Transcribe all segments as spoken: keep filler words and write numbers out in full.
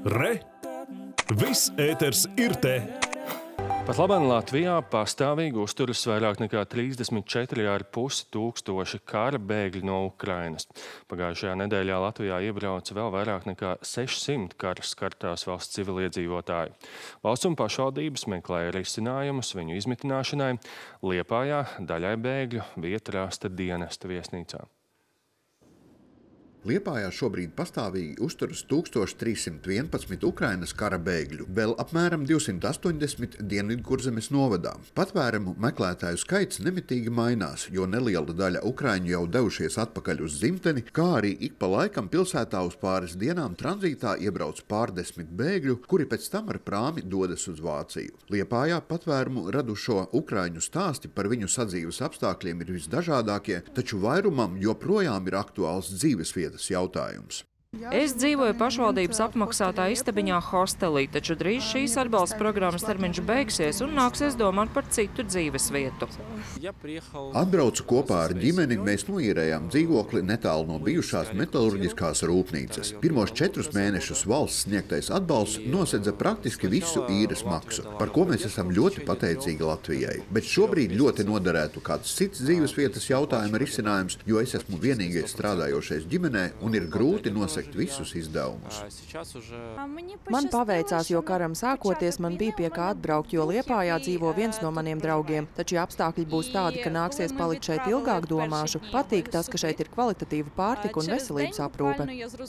Re! Viss ēters ir te! Pat labāk Latvijā pastāvīgi uzturas vairāk nekā trīsdesmit četri ar pusi tūkstoši kara bēgļi no Ukrainas. Pagājušajā nedēļā Latvijā iebrauca vēl vairāk nekā sešsimt kara skartās valsts civiliedzīvotāji. Valsts un pašvaldības meklēja risinājumus viņu izmitināšanai. Liepājā daļai bēgļu vieta rasta dienesta viesnīcā. Liepājā šobrīd pastāvīgi uzturas tūkstoš trīs simt vienpadsmit Ukrainas kara bēgļu, vēl apmēram divsimt astoņdesmit Dienvidkurzemes novadā. Patvērumu meklētāju skaits nemitīgi mainās, jo neliela daļa ukraiņu jau devušies atpakaļ uz dzimteni, kā arī ik pa laikam pilsētā uz pāris dienām tranzītā iebrauc pārdesmit bēgļu, kuri pēc tam ar prāmi dodas uz Vāciju. Liepājā patvērumu radušo ukraiņu stāsti par viņu sadzīves apstākļiem ir visdažādākie, taču vairumam joprojām ir aktuāls dzīvesvietas jautājums. Es dzīvoju pašvaldības apmaksātā istabiņā hostelī, taču drīz šīs atbalsta programmas termiņš beigsies un nāksies domāt par citu dzīvesvietu. Atbraucu kopā ar ģimeni, mēs noīrējām dzīvokli netālu no bijušās metalurģiskās rūpnīcas. Pirmos četrus mēnešus valsts sniegtais atbalsts nosedza praktiski visu īres maksu, par ko mēs esam ļoti pateicīgi Latvijai. Bet šobrīd ļoti noderētu kāds cits dzīvesvietas jautājuma risinājums, jo es esmu vienīgais strādājošais ģimenē un ir grūti nosegt visus izdevumus. Man paveicās, jo karam sākoties man bija pie kā atbraukt, jo Liepājā dzīvo viens no maniem draugiem. Taču ja apstākļi būs tādi, ka nāksies palikt šeit ilgāk, domāšu. Patīk tas, ka šeit ir kvalitatīva pārtika un veselības aprūpe.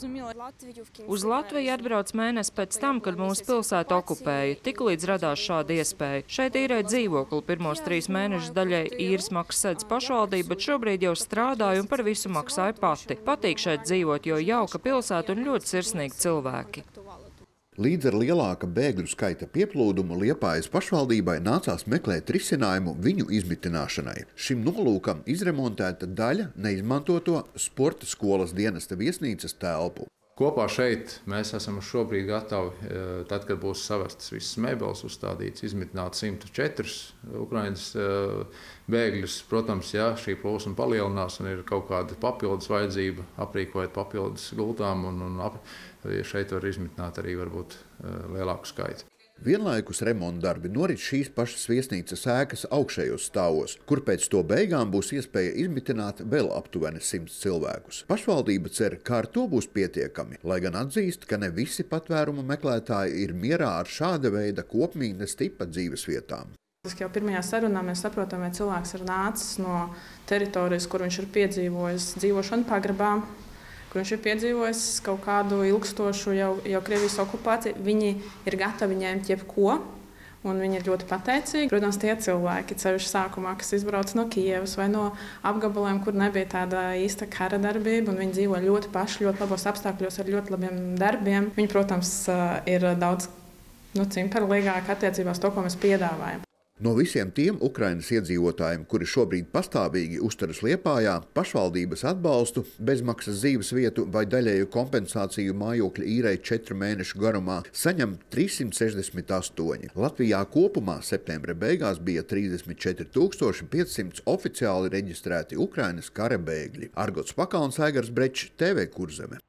Uz Latviju atbrauc mēnesi pēc tam, kad mūsu pilsētu okupēja. Tiklīdz radās šāda iespēja. Šeit īrēt dzīvokli pirmos trīs mēnešus daļai īres maksas sedz pašvaldība, bet šobrīd jau strādāju un par visu maksāju pati. Patīk šeit dzīvot, jo jauka pilsēta un ļoti sirsnīgi cilvēki. Līdz ar lielāka bēgļu skaita pieplūdumu Liepājas pašvaldībai nācās meklēt risinājumu viņu izmitināšanai. Šim nolūkam izremontēta daļa neizmantoto sporta skolas dienesta viesnīcas telpu. Kopā šeit mēs esam šobrīd gatavi, tad, kad būs savestas visas mēbeles uzstādīts, izmitināt simt četrus Ukrainas bēgļus. Protams, ja šī plūsma palielinās un ir kaut kāda papildus vajadzība, aprīkojot papildus gultām, un, un ap, šeit var izmitināt arī varbūt lielāku skaitu. Vienlaikus remontdarbi norit šīs pašas viesnīcas ēkas augšējos stāvos, kur pēc to beigām būs iespēja izmitināt vēl aptuveni simts cilvēkus. Pašvaldība cer, ka ar to būs pietiekami, lai gan atzīst, ka ne visi patvērumu meklētāji ir mierā ar šāda veida kopmītnes tipa dzīvesvietām. Jau pirmajā sarunā mēs saprotam, vai cilvēks ir nācis no teritorijas, kur viņš ir piedzīvojis dzīvošanu pagrabā, kur viņš ir piedzīvojis kaut kādu ilgstošu jau, jau Krievijas okupāciju. Viņi ir gatavi ņemt jebko, un viņi ir ļoti pateicīgi. Protams, tie cilvēki, ceļš sākumā, kas izbrauc no Kijevas vai no apgabaliem, kur nebija tāda īsta kara darbība, un viņi dzīvo ļoti paši, ļoti labos apstākļos ar ļoti labiem darbiem. Viņi, protams, ir daudz nu, cimperlīgāk attiecībās to, ko mēs piedāvājam. No visiem tiem Ukrainas iedzīvotājiem, kuri šobrīd pastāvīgi uzturas Liepājā, pašvaldības atbalstu, bezmaksas dzīvesvietu vai daļēju kompensāciju mājokļa īrei četru mēnešu garumā saņem trīs simt sešdesmit astoņi. Latvijā kopumā septembra beigās bija trīsdesmit četri tūkstoši pieci simti oficiāli reģistrēti Ukrainas kara bēgļi. Argots Pakalns, Aigars Brečs, T V Kurzeme.